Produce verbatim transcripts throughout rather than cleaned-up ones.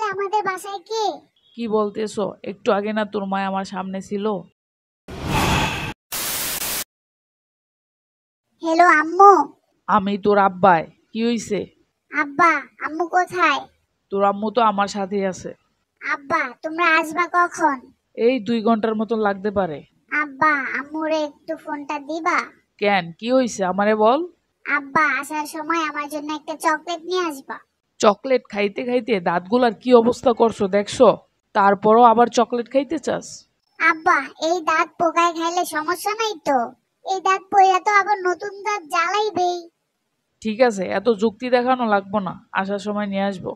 আমাদের বাসায় কে? কি বলতেছো? একটু আগে না তোর মা আমার সামনে ছিল। হ্যালো আম্মু। আমি তোর আব্বাই। কি হইছে? আব্বা, আম্মু কোথায়? তোর আম্মু তো আমার সাথেই আছে। আব্বা, তোমরা আসবা কখন? এই দুই ঘন্টার মতন লাগতে পারে। আব্বা, আম্মুরে একটু ফোনটা দিবা? কেন, কি হইছে আমারে বল। আব্বা, আসার সময় আমার জন্য একটা চকলেট নিয়ে আসবা। চকলেট খাইতে খাইতে দাঁতগুলার কি অবস্থা করছো দেখছো? তারপরও আবার চকলেট খাইতে চাস? আব্বা, এই দাঁত পোকায় খাইলে সমস্যা নাই তো? এই দাঁত পইরা তো আবার নতুন দাঁত জ্বালাইবেই। ঠিক আছে, এত যুক্তি দেখানো লাগবো না, আসার সময় নিয়ে আসবো।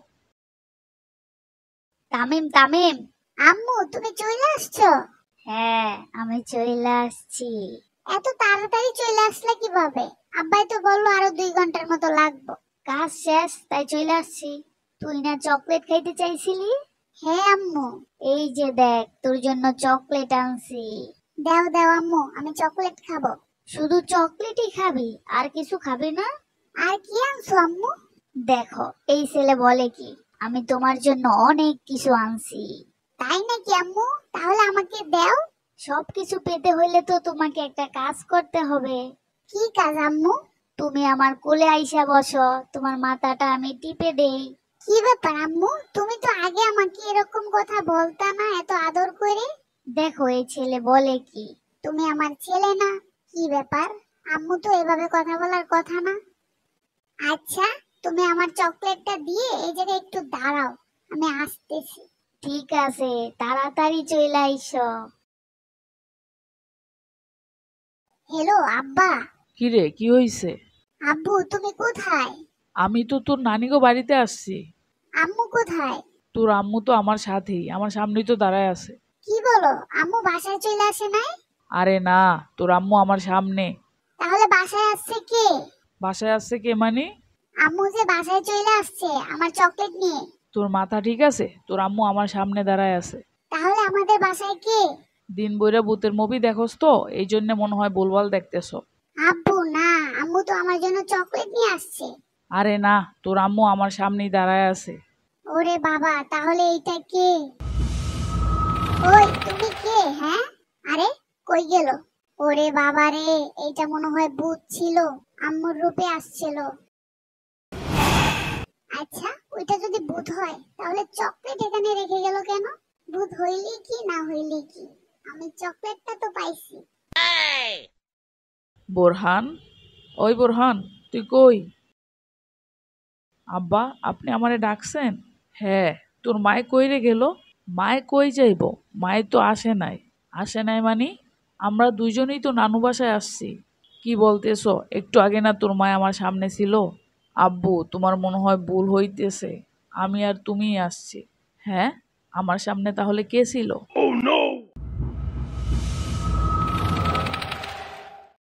তামিম, তামিম। আম্মু, তুমি চলে আসছো? হ্যাঁ, আমি চলে আসছি। এত তাড়াতাড়ি চলে আসলে কিভাবে? আব্বাই তো বললো আরো দুই ঘন্টার মতো লাগবে। কাজ শেষ, তাই চলে আসছি। তুই না চকলেট খাইতে চাইছিলি? হ্যাঁ আম্মু। এই যে দেখ, তোর জন্য চকলেট আনছি। দাও দাও আম্মু, আমি চকলেট খাবো। শুধু চকলেটই খাবি, আর কিছু খাবি না? আর কি আনছো আম্মু? দেখো, এই ছেলে বলে কি আমি তোমার জন্য অনেক কিছু আনছি। তাই নাকি আম্মু? তাহলে আমাকে দাও। সবকিছু পেতে হইলে তো তোমাকে একটা কাজ করতে হবে। কি কাজ আম্মু? তুমি আমার কোলে আইসা বসো, তোমার মাথাটা আমি টিপে দেই। কি ব্যাপার আম্মু? তুমি তো আগে আমাকে এরকম কথা বলতা না এত আদর করে। দেখো, এই ছেলে বলে কি তুমি আমার ছেলে না। কি ব্যাপার আম্মু, তো এভাবে কথা বলার কথা না। আচ্ছা, তুমি আমার চকলেটটা দিয়ে এই জায়গায় একটু দাঁড়াও, আমি আসতেছি। ঠিক আছে, তাড়াতাড়ি চলে আইসো। হ্যালো আব্বা। কি রে, কি হইছে? আব্বু, তুমি কোথায়? আমি তো তোর নানিগো বাড়িতে আসছি। আম্মু কোথায়? তোর আম্মু তো আমার সাথেই, আমার সামনেই তো দাঁড়ায় আছে। কি বলো, আম্মু বাসায় চলে আসে নাই? আরে না, তোর আম্মু আমার সামনে। তাহলে বাসায় আসছে কে? বাসায় আসছে কে মানে? আম্মু যে বাসায় চলে আসছে আমার চকলেট নিয়ে। তোর মাথা ঠিক আছে? তোর আম্মু আমার সামনে দাঁড়ায় আছে। তাহলে আমাদের বাসায় কে? দিন বইরা ভূতের মুভি দেখোস তো, এই জন্য মনে হয় ভুলভাল দেখতেছ। আব্বু না, আম্মু তো আমার জন্য চকলেট নিয়ে আসছে। আরে না, তোর আম্মু আমার সামনেই দাঁড়ায় আছে। ওরে বাবা, তাহলে এইটা কে? ওই তুমি কে? হ্যাঁ, আরে কই গেল? ওরে বাবা রে, এইটা মনে হয় ভূত ছিল, আম্মুর রূপে আসছিল। আচ্ছা, ওইটা যদি ভূত হয় তাহলে চকলেট এখানে রেখে গেল কেন? ভূত হইলি কি না হইলি কি, আমি চকলেটটা তো পাইছি। বোরহান, ওই বোরহান, তুই কই? আব্বা, আপনি আমারে ডাকছেন? হ্যাঁ। তোর মায়ে কইরে গেল? মায়ে কই যাইব? মায়ে তো আসে নাই। আসে নাই মানে? আমরা দুইজনেই তো নানু বাসায় আসছি। কি বলতেছো? একটু আগে না তোর মায় আমার সামনে ছিল। আব্বু, তোমার মনে হয় ভুল হইতেছে। আমি আর তুমিই আসছি। হ্যাঁ, আমার সামনে তাহলে কে ছিল?